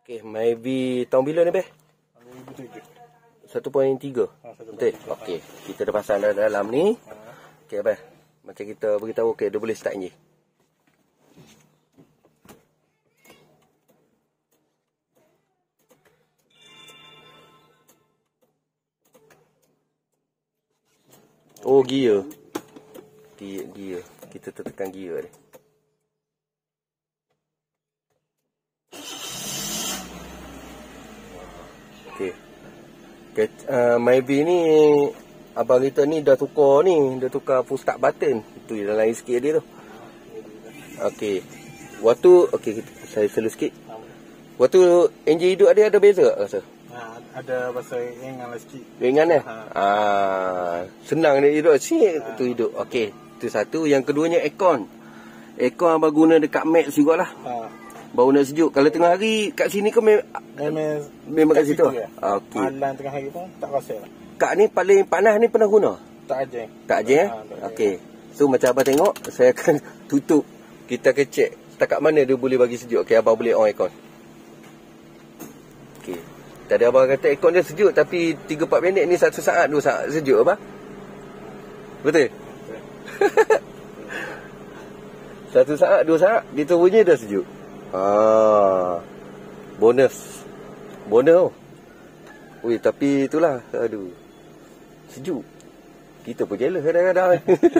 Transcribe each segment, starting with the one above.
Okay, maybe tahun bila ni, Beh? 1.3. Betul? Okey, kita dah pasang dalam ni. Okey, Beh. Macam kita beritahu, okey, dia boleh start enjin. Oh, gear. Gear. Kita tekan gear ni. Okey. Maybe ni abang kita ni dah tukar full start button. Itu yang lain sikit dia tu. Okey. Okey, saya slow sikit. Waktu enjin hidup ada beza tak rasa? Ada bahasa ringan lah sikit. Ringan senang dia hidup sikit tu hidup. Okey, itu satu. Yang keduanya aircon. Aircon abang guna dekat max jugalah. Baru nak sejuk. Kalau tengah hari kat sini ke memang kat situ? Okey. Malam tengah hari pun tak rasa lah. Kak ni paling panas ni pernah guna? Tak aja. Tak aja Okey. So macam abang tengok, saya akan tutup. Kita akan check setakat mana dia boleh bagi sejuk. Okey, abang boleh on aircon. Okey. Tadi abang kata aircon dia sejuk, tapi 3-4 minit ni 1 saat 2 saat sejuk abang. Betul? 1 saat 2 saat kita bunyi dah sejuk. Bonus tu. Ui, tapi itulah, aduh, sejuk. Kita pun jealous kadang-kadang.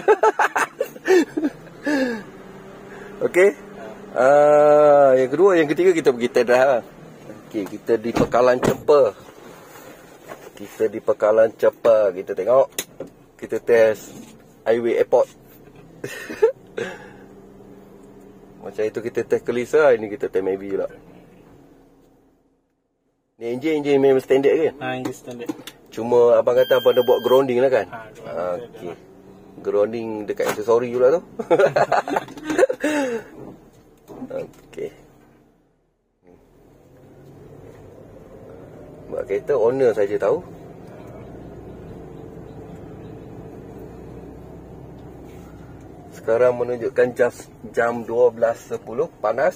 Okey. Yang kedua, yang ketiga kita pergi test drive. Okey, kita di Pekalan Cepa. Kita tengok. Kita test highway airport. Macam itu kita test Kelisa, ini kita test maybe pula. Ni enjin memang standard kan? Enjin standard. Cuma abang kata abang dah buat grounding lah kan? Okey. Grounding dekat aksesori pula tu. Okey. Buat kereta owner saja tahu. Sekarang menunjukkan jam 12.10, panas.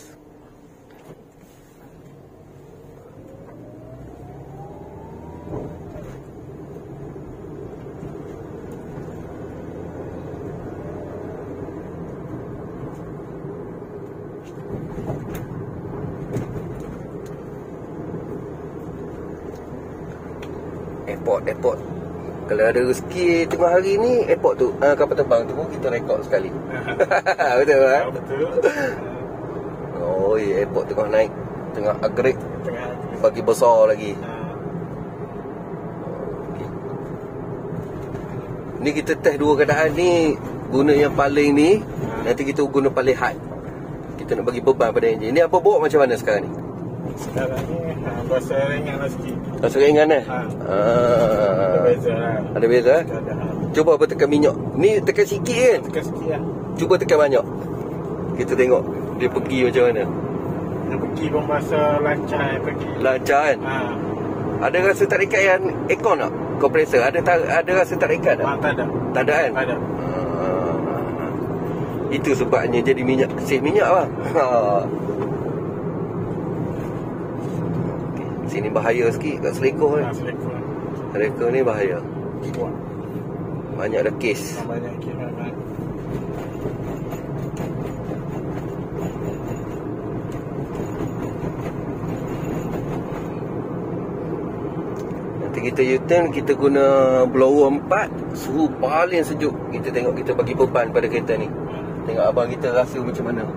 Airport. Kalau ada rezeki tengah hari ni, airport tu, kapal terbang tu pun kita rekod sekali. Betul tak? Betul. Oh, airport tengah naik, tengah upgrade, bagi besar lagi. Okay. Ni kita test dua keadaan ni. Guna yang paling ni, nanti kita guna paling hard. Kita nak bagi beban pada enjin. Ni apa bawa macam mana sekarang ni? Sekarang ni bahasa ringan lah sikit. Bahasa ringan Ada beza lah. Ada beza? Cuba apa tekan minyak. Ni tekan sikit kan? Tekan sikit lah. Cuba tekan banyak. Kita tengok dia pergi macam mana. Dia pergi pun bahasa lancar pergi. Lancar kan? Ada rasa tarikan yang aircon tak? Kompresor. Ada rasa tarikan tak? Tak ada. Tak ada kan? Tak ada. Itu sebabnya jadi minyak, save minyak lah. Sini bahaya sikit kat Selekor ni. Selekor ni bahaya. Banyak ada kes. Banyak kes. Nanti kita U-turn, kita guna blower 4, suhu paling sejuk. Kita tengok kita bagi beban pada kereta ni. Tengok abang kita rasa macam mana.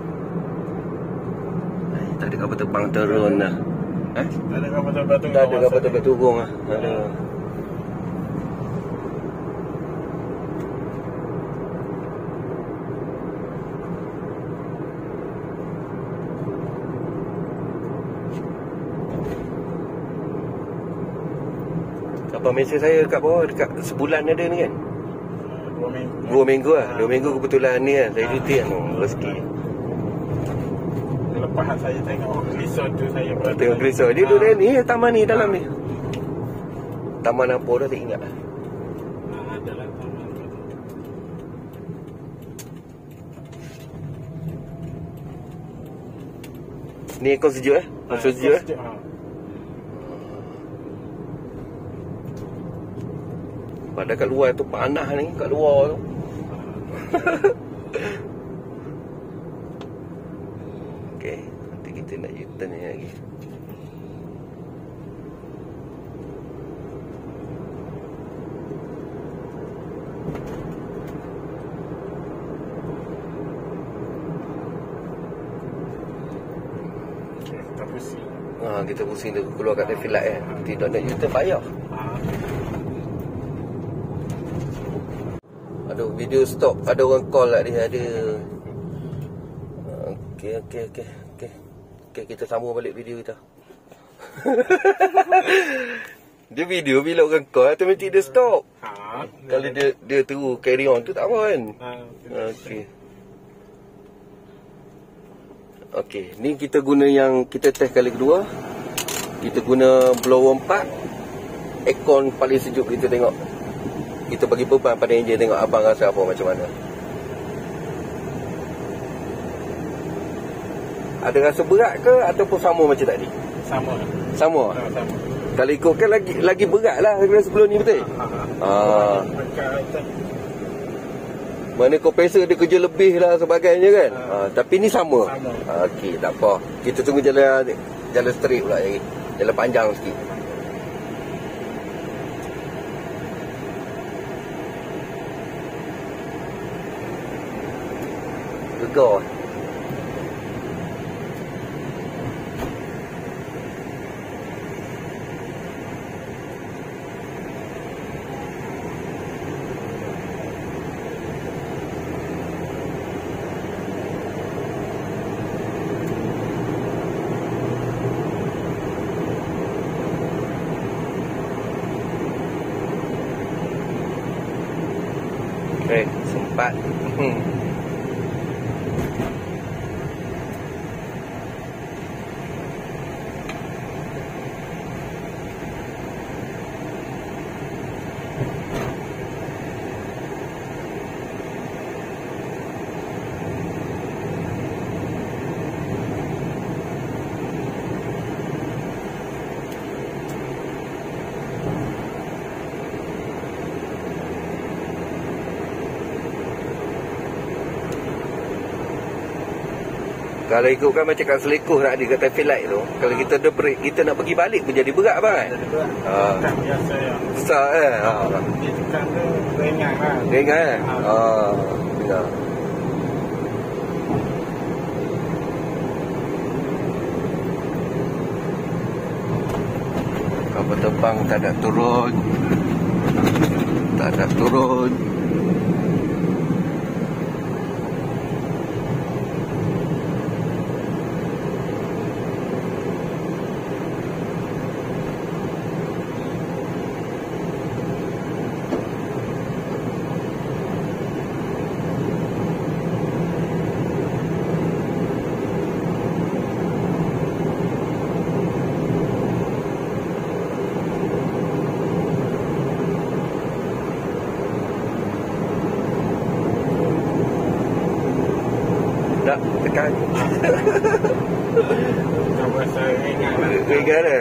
Tak ada kapal terbang turun lah. Tak ada kapal terbang turun. Tak ada kapal terbang turun lah. Ada. Kapal mesej saya kat bawah, dekat sebulan ada ni kan? 2 minggu lah. 2 minggu kebetulan ni kan. Saya cuti kan. Rezeki. Lepas saya tengok resort tu, saya tengok resort. Dia duduk ni, taman ni dalam ni. Taman apa dah tak ingat. Adalah taman tu. Ni aircon sejuk Masa sejuk Padahal kat luar tu panas ni. Kat luar tu Okay, nanti kita nak U-turn ni lagi. Kita pusing. Kita pusing tu keluar kat traffic light Tidak nak U-turn payah. Aduh, video stop. Ada orang call lah dia. Ada. Okay, kita sambung balik video kita. Dia video bila orang call automatic dia stop. Kalau dia terus carry on tu tak apa kan. Okay, ni kita guna yang kita test kali kedua. Kita guna blower 4. Aircon paling sejuk kita tengok. Kita bagi beban pada enjin, tengok abang rasa apa macam mana. Ada rasa berat ke ataupun sama macam tadi? Sama. Sama. Kalau ikutkan lagi berat lah daripada sebelum ni, betul? Mana kompresor dia kerja lebih lah sebagainya kan. Tapi ni sama. Okey, tak apa. Kita tunggu jalan straight pula lagi. Jalan panjang sikit. Gegar. Okay, sempat. Kalau ikutkan macam kat Selekoh nak ada kat traffic light tu, kalau kita ada break, kita nak pergi balik pun jadi berat abang kan? Tak biasa ya. Besar kan? Dia tekan tu ringan lah. Ringan kan? Ya. Kapal terbang tak ada turun. Tak ada turun. Tak tekan. Tak rasa ringan lah. Ringan dah.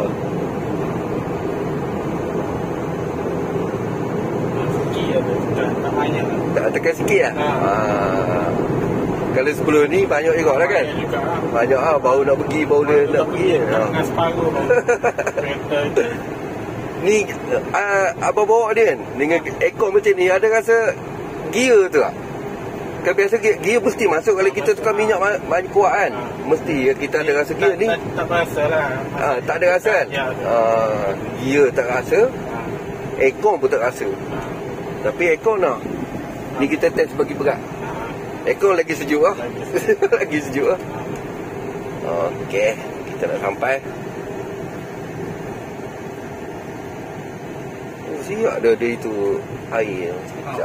Sikit lah tu. Tak banyak lah. Tak tekan sikit lah. Kalau sebelum ni banyak juga lah kan? Banyak juga lah. Banyak lah. Baru nak pergi, baru dia nak pergi. Dengan separuh lah. Kereta tu. Ni abang bawa dia kan? Dengan aircon macam ni, ada rasa gear tu tak? Kan biasa gear mesti masuk kalau kita tukar minyak banyak kuat kan. Mesti kita ada rasa gear ni. Tak rasa lah. Tak ada rasa kan? Ya. Gear tak rasa. Aircon pun tak rasa. Tapi aircon lah. Ni kita test bagi berat. Aircon lagi sejuk lah. Lagi sejuk lah. Okey, kita nak sampai. Siap ada itu air sekejap.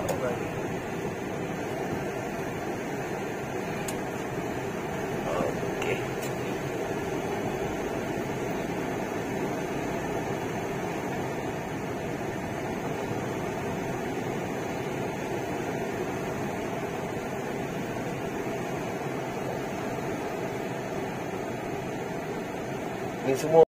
semua